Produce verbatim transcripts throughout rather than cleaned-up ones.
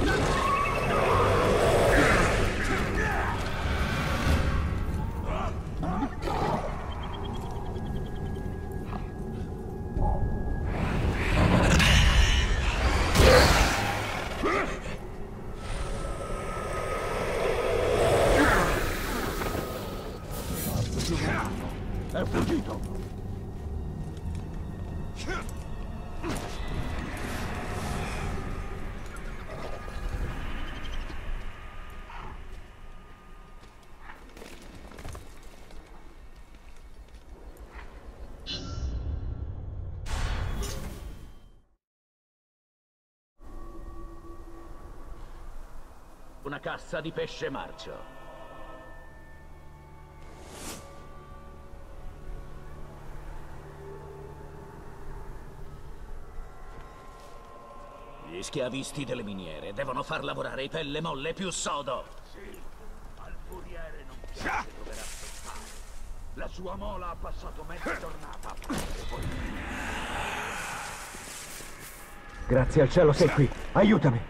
È fuggito! Una cassa di pesce marcio. Gli schiavisti delle miniere devono far lavorare i pelle molle più sodo. Sì, al furiere non piace dover aspettare. La sua mola ha passato mezza giornata a prendere poi. Grazie al cielo sei qui. Aiutami.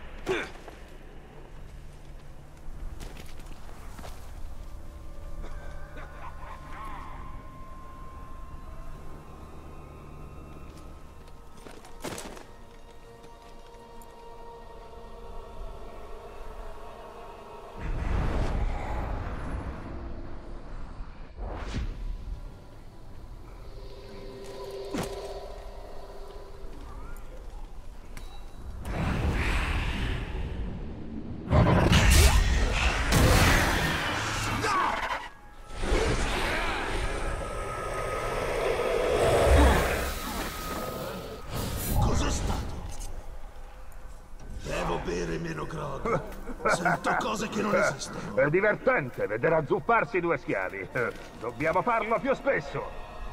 Sento cose che non esistono. È divertente vedere azzupparsi due schiavi. Dobbiamo farlo più spesso.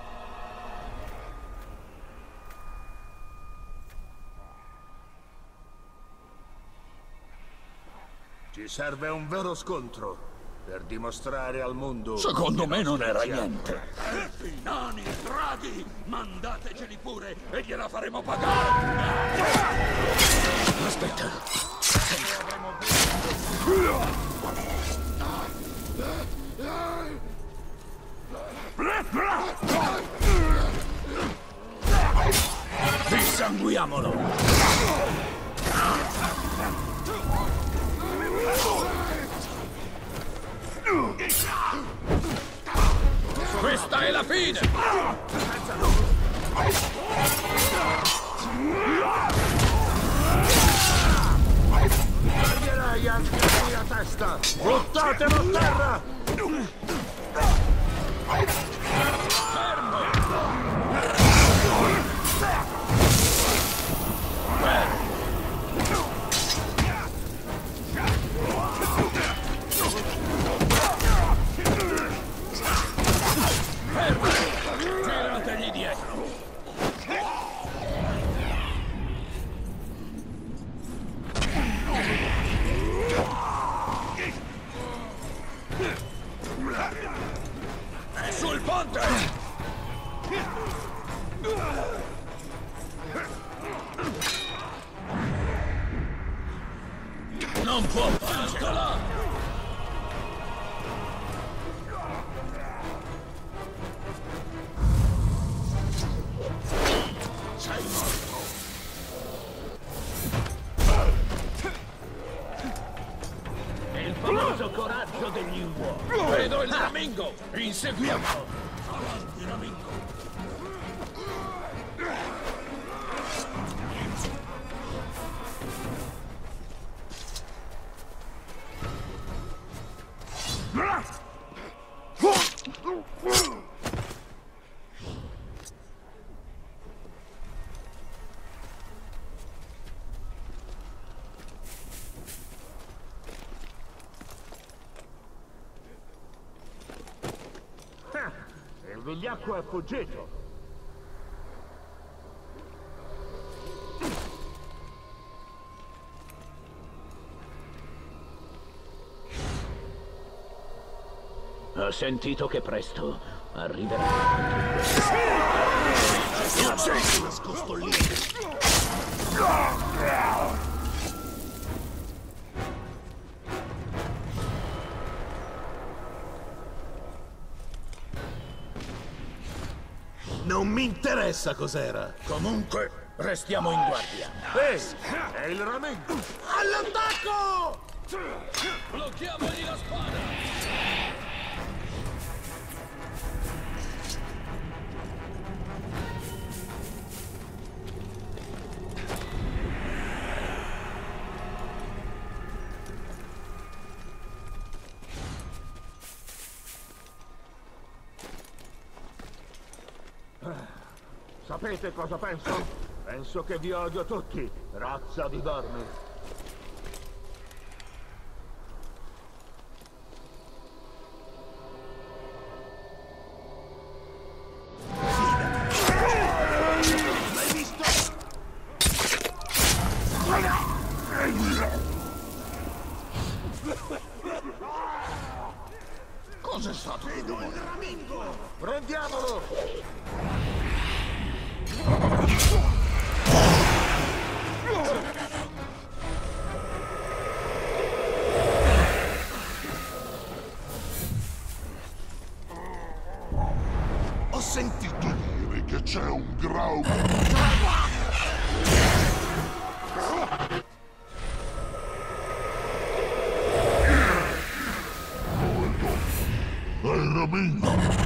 Ci serve un vero scontro per dimostrare al mondo. Secondo me non era niente. Elfi, nani, draghi, mandateceli pure e gliela faremo pagare. Aspetta. Dissanguiamolo! Questa è la fine! Taglierai anche la mia testa! Buttatelo a terra! Girategli dietro! È sul ponte! Non può farcela! Sei morto! È il famoso coraggio degli uomini. Vedo il Ramingo! Inseguiamolo! Avanti, Ramingo! Il vigliacco è fuggito. Ho sentito che presto arriverà. Nascosto lì! mi interessa cos'era. Comunque, restiamo in guardia. Ehi, è il Ramengo. All'attacco! Blocchiamogli la spada! Sapete cosa penso? Penso che vi odio tutti, razza di vermi. L'hai visto? Cos'è stato? Vedo un Ramengo! Prendiamolo! Ho sentito dire che c'è un Grau. È il Ramengo!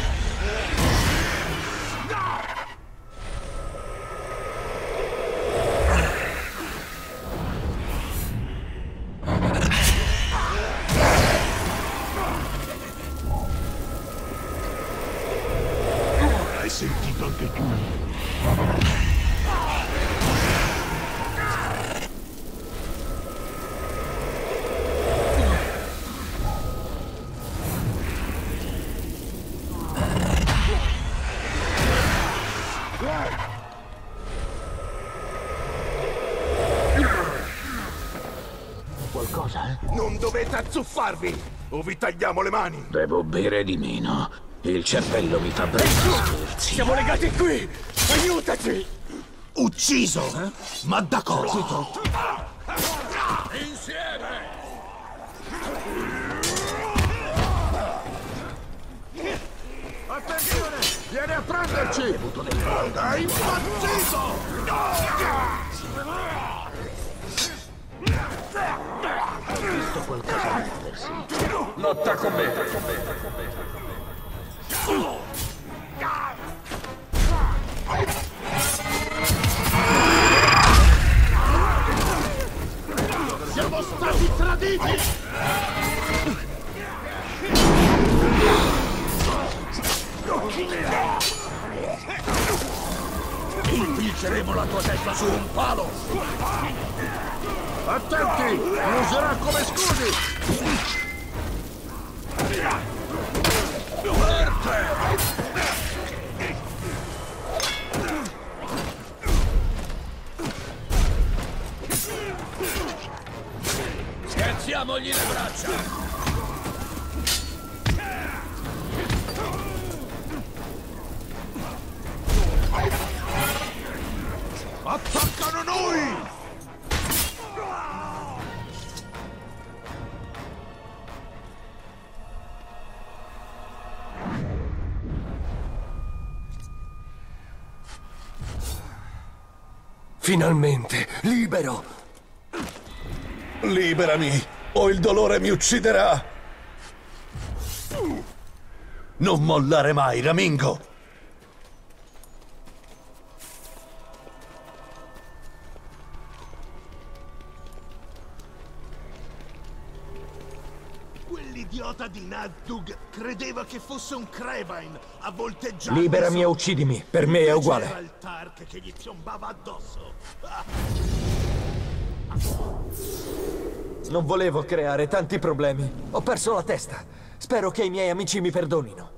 Hai sentito anche tu? Qualcosa, eh? Non dovete azzuffarvi! O vi tagliamo le mani! Devo bere di meno. Il cervello mi fa breve scherzi. Siamo legati qui! Aiutaci! Ucciso? Eh? Ma da cosa? Insieme! Attenzione! Vieni a prenderci! Hai impazzito! Ho visto qualcosa muoversi. Lotta con me! Siamo stati traditi! Infilceremo la tua testa su un palo! Attenti! Mi userà come scudi! Scherziamogli le braccia! Attaccano noi! Finalmente, libero! Liberami, o il dolore mi ucciderà! Non mollare mai, Ramingo! Quell'idiota di Naddug credeva che fosse un Crevine a volteggiare. Liberami o uccidimi, per me è uguale. Era il Tark che gli piombava addosso. Non volevo creare tanti problemi. Ho perso la testa. Spero che i miei amici mi perdonino.